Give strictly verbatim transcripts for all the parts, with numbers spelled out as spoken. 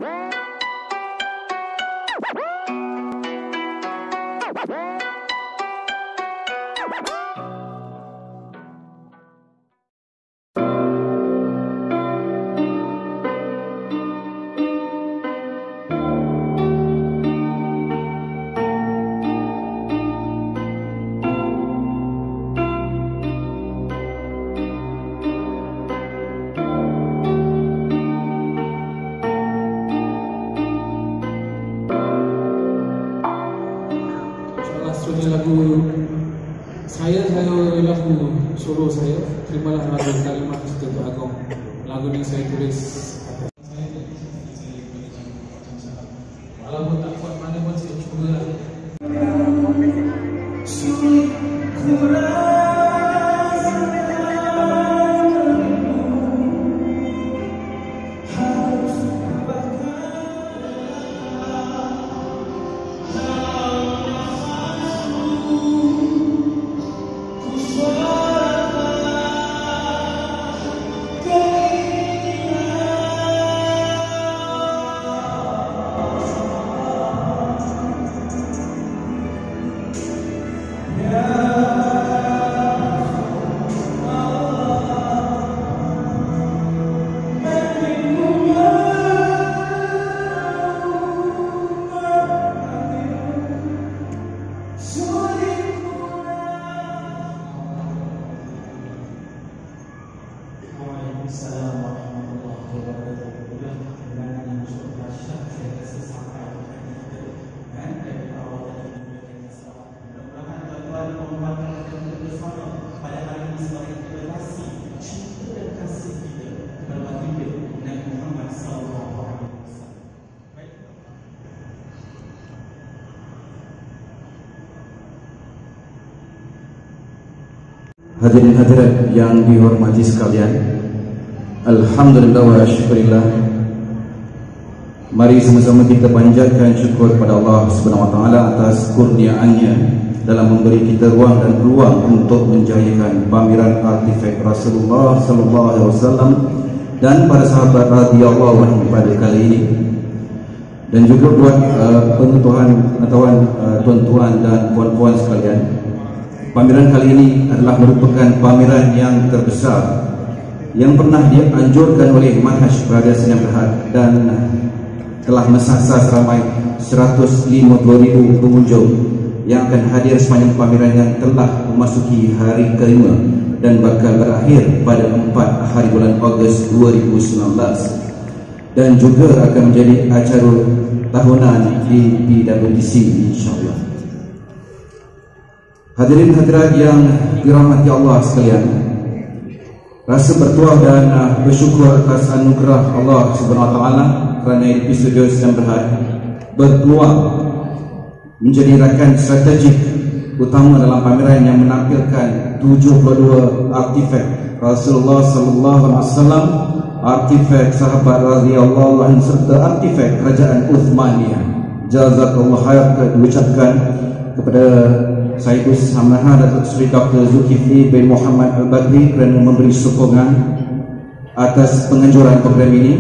Lagu saya, saya lagu solo saya. Terimalah lagu Kalimat Cinta Agong. Lagu ni saya tulis. Walaupun tak kuat mana pun saya cuba lah. Hadirin hadirat yang dihormati sekalian, alhamdulillah wa syukurillah. Mari sama-sama kita panjatkan syukur kepada Allah Subhanahu wa taala atas kurniaannya dalam memberi kita ruang dan peluang untuk menjayakan pameran artifak Rasulullah sallallahu alaihi wasallam dan para sahabat radhiyallahu anhum pada kali ini. Dan juga buat uh, penonton atauan uh, tuan-tuan dan puan-puan sekalian, pameran kali ini adalah merupakan pameran yang terbesar yang pernah dianjurkan oleh Manhaj Brothers Sdn Bhd dan telah mensasar seramai seratus lima puluh ribu pengunjung yang akan hadir sepanjang pameran yang telah memasuki hari kelima dan bakal berakhir pada empat hari bulan Ogos dua ribu sembilan belas, dan juga akan menjadi acara tahunan di P W D C insyaAllah. Hadirin hadirat yang dirahmati Allah sekalian, rasa bertuah dan uh, bersyukur atas anugerah Allah Subhanahu wa taala kerana A D P Studio Sdn Bhd berpeluang menjadi rakan strategik utama dalam pameran yang menampilkan tujuh puluh dua artifak Rasulullah sallallahu alaihi wasallam, artifak sahabat radhiyallahu anhu serta artifak kerajaan Uthmaniyah. Jazakallahu khair diucapkan kepada Sayyidus Hamnaha Datuk Seri Doktor Zulkifli bin Muhammad Al-Badri kerana memberi sokongan atas penganjuran program ini.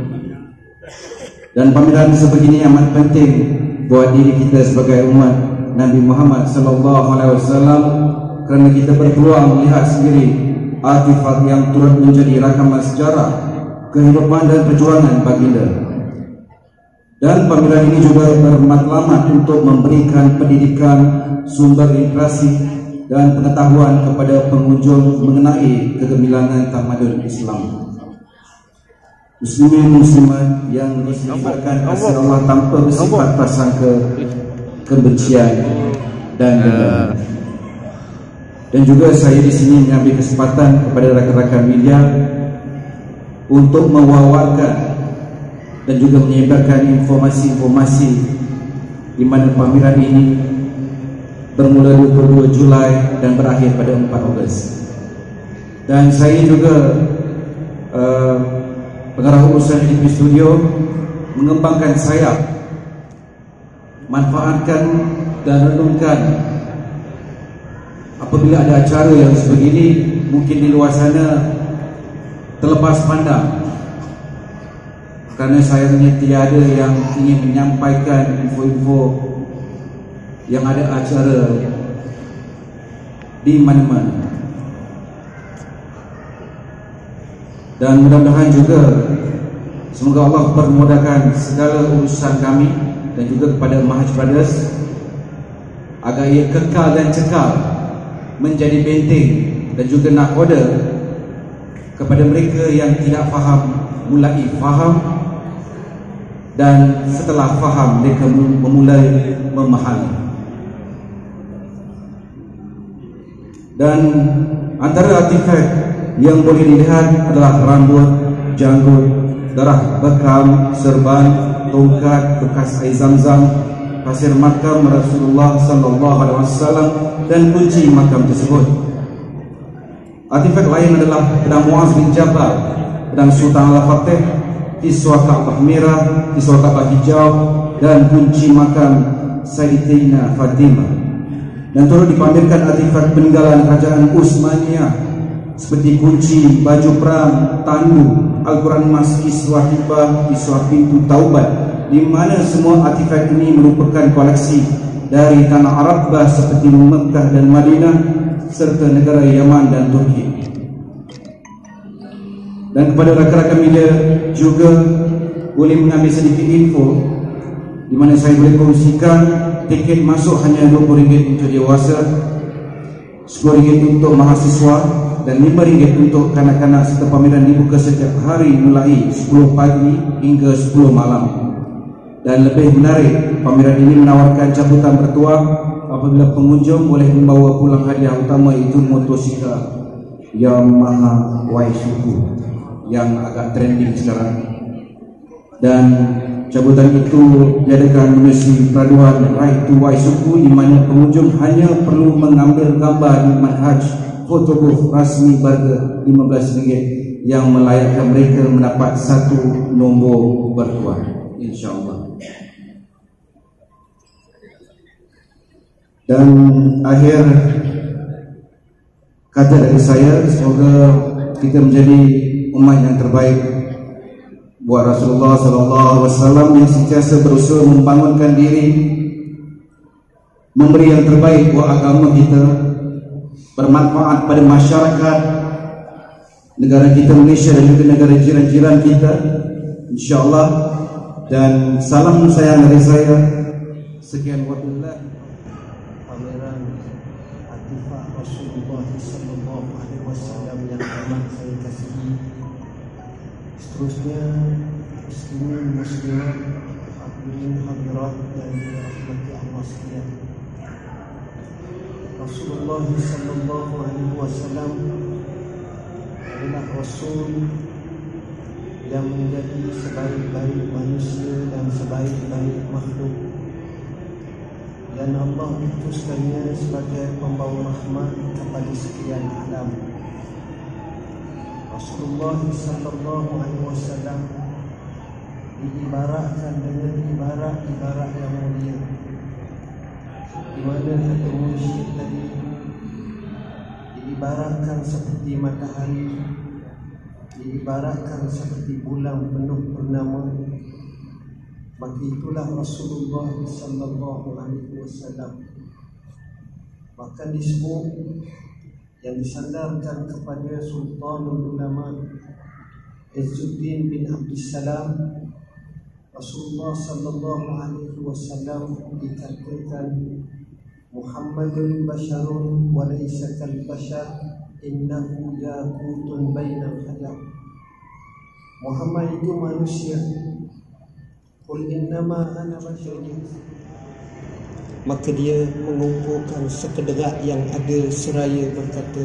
Dan pameran sebegini amat penting buat diri kita sebagai umat Nabi Muhammad sallallahu alaihi wasallam kerana kita berpeluang melihat sendiri artifak yang turut menjadi rakaman sejarah kehidupan dan perjuangan baginda. Dan pameran ini juga bermatlamat untuk memberikan pendidikan, sumber inspirasi dan pengetahuan kepada pengunjung mengenai kegemilangan tamadun Islam. Muslimin muslimat yang disediakan kasih Allah tanpa bersifat prasangka, kebencian dan dendam. Dan juga saya di sini mengambil kesempatan kepada rakan-rakan media untuk mewawarkan dan juga menyebarkan informasi-informasi di mana pameran ini bermula dua puluh dua Julai dan berakhir pada empat Ogos. Dan saya juga uh, pengarah urusan A D P Studio mengembangkan sayap, manfaatkan dan renungkan apabila ada acara yang sebegini, mungkin di luar sana terlepas pandang kerana sayangnya tidak ada yang ingin menyampaikan info-info yang ada acara di mana-mana. Dan mudah-mudahan juga semoga Allah permudahkan segala urusan kami dan juga kepada Mahaj Brothers agar ia kekal dan cekal menjadi benteng dan juga nakhoda kepada mereka yang tidak faham mulai faham, dan setelah faham mereka memulai memahami. Dan antara artifak yang boleh dilihat adalah rambut, janggut, darah bekam, serban, tongkat, bekas air zam-zam, pasir makam Rasulullah sallallahu alaihi wasallam dan kunci makam tersebut. Artifak lain adalah pedang Muaz bin Jabal, pedang Sultan Al-Fatih, kiswah Ka'bah merah, kiswah Ka'bah hijau dan kunci makam Sayyidatina Fatimah. Dan turut dipamerkan artifak peninggalan kerajaan Utsmaniyah seperti kunci, baju perang, tandu, Al-Quran emas, kiswah hibah, kiswah pintu taubat, di mana semua artifak ini merupakan koleksi dari tanah Arabah seperti Mekah dan Madinah serta negara Yaman dan Turki. Dan kepada rakan-rakan media juga boleh mengambil sedikit info di mana saya boleh kongsikan tiket masuk hanya dua puluh ringgit untuk dewasa, sepuluh ringgit untuk mahasiswa dan lima ringgit untuk kanak-kanak, serta pameran dibuka setiap hari mulai sepuluh pagi hingga sepuluh malam. Dan lebih menarik, pameran ini menawarkan cabutan bertuah apabila pengunjung boleh membawa pulang hadiah utama, iaitu motosikal Yamaha Y-Suku yang agak trending sekarang. Dan cabutan itu diadakan menerusi peraduan Right to Y-Suku, di mana pengunjung hanya perlu mengambil gambar di manhaj fotobooth rasmi berharga lima belas ringgit yang melayakkan mereka mendapat satu nombor bertuah, insyaAllah. Dan akhir kata dari saya, semoga kita menjadi umat yang terbaik buat Rasulullah sallallahu alaihi wasallam yang sentiasa berusaha membangunkan diri, memberi yang terbaik buat agama kita, bermanfaat pada masyarakat negara kita Malaysia dan juga negara jiran-jiran kita, insya-Allah. Dan salam sayang dari saya. Sekian wabillahi. Pameran artifak Rasulullah sallallahu alaihi wasallam yang amat saya kasihi. Seterusnya muslimin muslimat, hadirin hadirat yang dirahmati Allah sekalian. Rasulullah sallallahu alaihi wasallam adalah Rasul yang menjadi sebaik-baik manusia dan sebaik-baik makhluk, dan Allah utuskannya sebagai pembawa rahmat kepada sekian alam. Rasulullah sallallahu alaihi wasallam diibaratkan dengan ibarat-ibarat yang mulia, di mana kata musyrik tadi diibaratkan seperti matahari, diibaratkan seperti bulan penuh purnama. Maka itulah Rasulullah sallallahu alaihi wasallam. Bahkan disebut yang disandarkan kepada Sultanul Ulama Izzuddin bin Abdussalam, Rasulullah sallallahu alaihi wasallam dikatakan Muhammadun basharun wa laysa kal bashar innahu yaqutun bainal hajar. Muhammad itu manusia. Qul innama ana basharun. Maka dia mengumpulkan sekederak yang ada seraya berkata,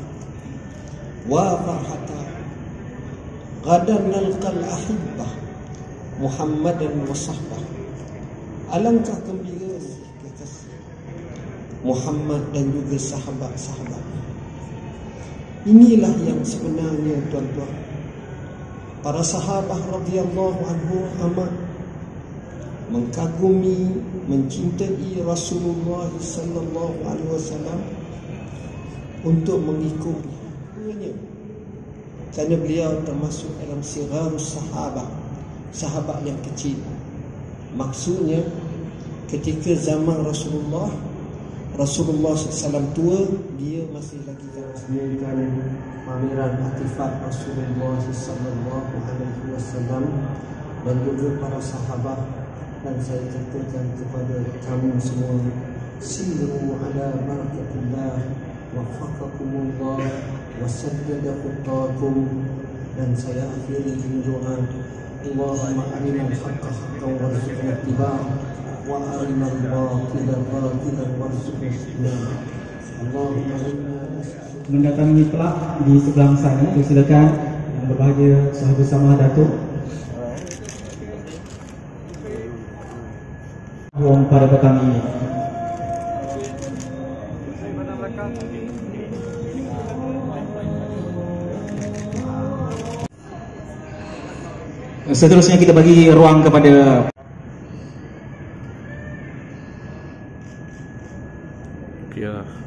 wa farhata gadan nalqal ahibbah Muhammadan wa sahbah. Alangkah gembira kekasih Muhammad dan juga sahabat-sahabat. Inilah yang sebenarnya, tuan-tuan. Para sahabat radhiyallahu anhum amat mengagumi, mencintai Rasulullah sallallahu alaihi wasallam untuk mengikutinya, kerana beliau termasuk dalam sirarus sahabat, sahabat yang kecil. Maksudnya ketika zaman Rasulullah Rasulullah sallallahu alaihi wasallam tua, dia masih lagi meresmikan pameran artifak Rasulullah sallallahu alaihi wasallam dan juga para sahabat. Dan saya katakan kepada kamu semua, siru ala barakatillah, waffaqakumullah wa saddada khuttakum. Dan saya akhiri dengan doa, Allahumma arinal haqqa haqqan warzuqna ittiba'ah wa arinal batila batilan warzuqna ijtinabah. Allahumma inna mendatangi kelab di sebelah sana. Silakan yang berbahagia sahabat sama Datuk Wong pada petang ini. Seterusnya kita bagi ruang kepada ya.